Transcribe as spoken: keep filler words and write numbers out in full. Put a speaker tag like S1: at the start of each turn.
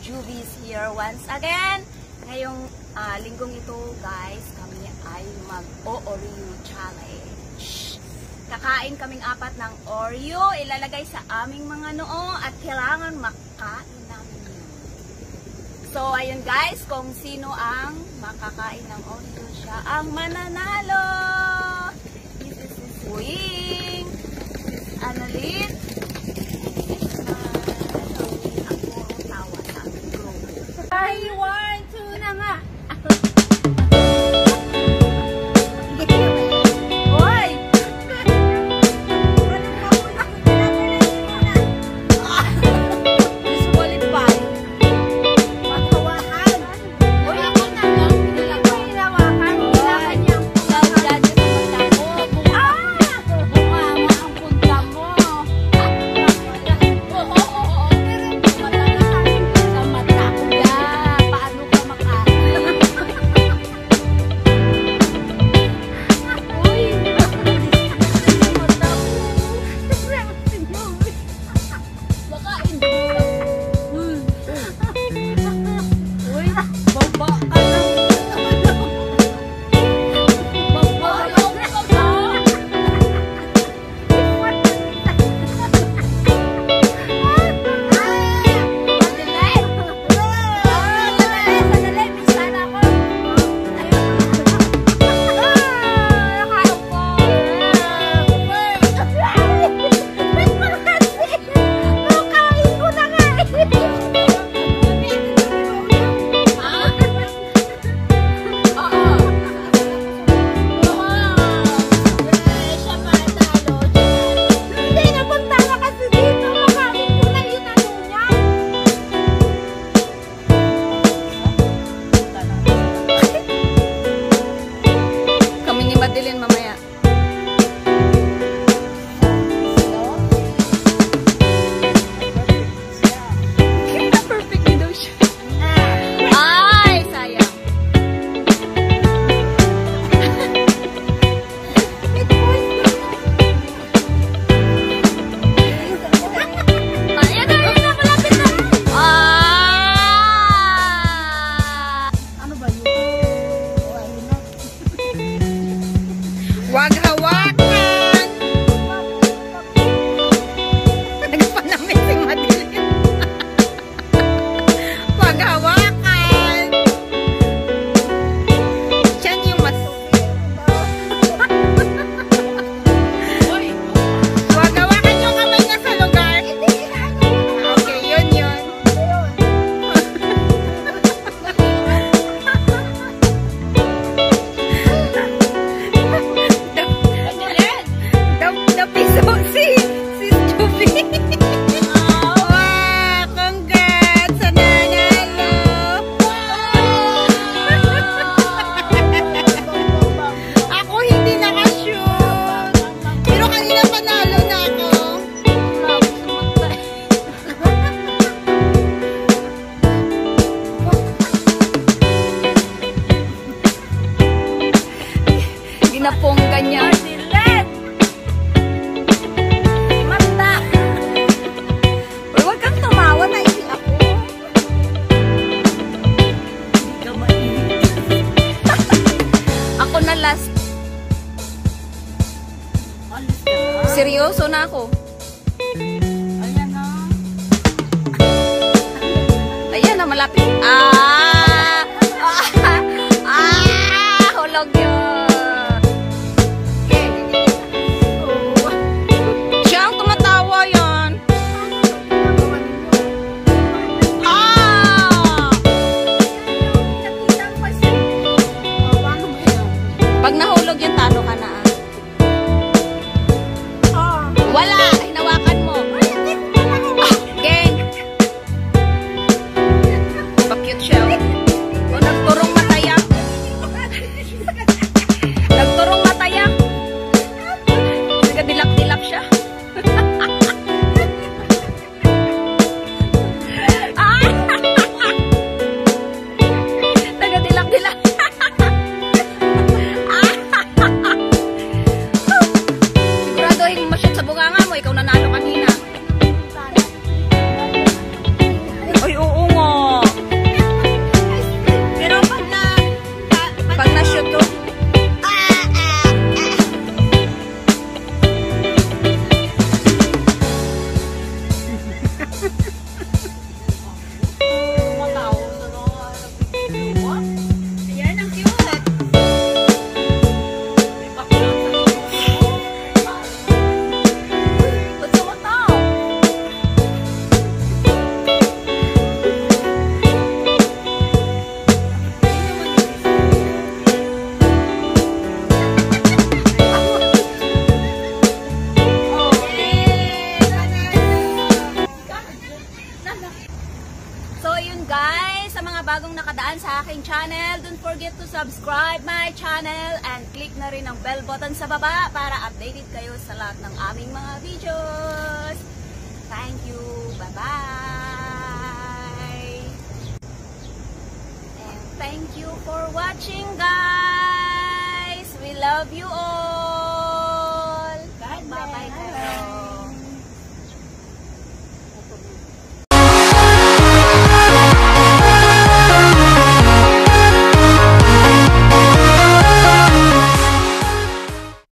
S1: Juvies here once again. Ngayong uh, linggong ito guys, kami ay mag-o-Oreo challenge. Kakain kaming apat ng Oreo, ilalagay sa aming mga noo at kailangan makain namin yun. So ayun guys, kung sino ang makakain ng Oreo, siya ang mananalo. This is his wing. Analit. Ay, one, two na nga. Hoy! Disqualified. Matawahan. Hoy, ako na lang. Pinilagay hinawakan. Kailangan niyang judge sa punta mo. Bunga mo ang punta mo. Madilin mamaya. Kaya perfect daw siya. Ay, sayang. Ayan na, ayan na, malapit na. Ah! Ano ba yun? Wag hawakan! Nagpanamit si Madeline. Wag hawakan! Diyan yung mas... Wag hawakan yung kamay niya sa lugar. Okay, yun yun. Ginapong kanya. Mata! Uy, huwag kang tumawa, naisi ako. Hindi ka mainit. Ako na last. Seryoso na ako. Ayan na. Ayan na, malapit. Ah! Ah! Ah! Hulog yun. Pag nahulog yung talo ka na. Ah. Wala! Hinawakan mo. Ah, gang! Pa-cute siya. O, nagturong matayak. Nagturong matayak. Nagadilap-dilap siya. Ah! Nagadilap-dilap. Siguraduhin mo siya sa bunganga mo, ikaw nanalo kanina. Ay, oo nga. sa aking channel. Don't forget to subscribe my channel and click na rin ang bell button sa baba para updated kayo sa lahat ng aming mga videos. Thank you. Bye-bye. And thank you for watching, guys. We love you all.